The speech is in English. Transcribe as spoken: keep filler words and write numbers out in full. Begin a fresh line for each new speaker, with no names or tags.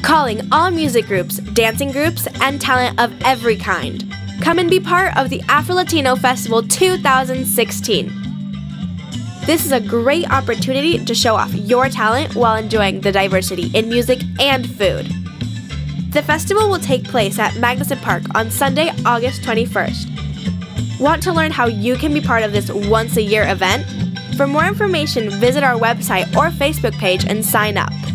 calling all music groups, dancing groups, and talent of every kind. Come and be part of the Afrolatino Festival two thousand sixteen. This is a great opportunity to show off your talent while enjoying the diversity in music and food. The festival will take place at Magnuson Park on Sunday, August twenty-first. Want to learn how you can be part of this once-a-year event? For more information, visit our website or Facebook page and sign up.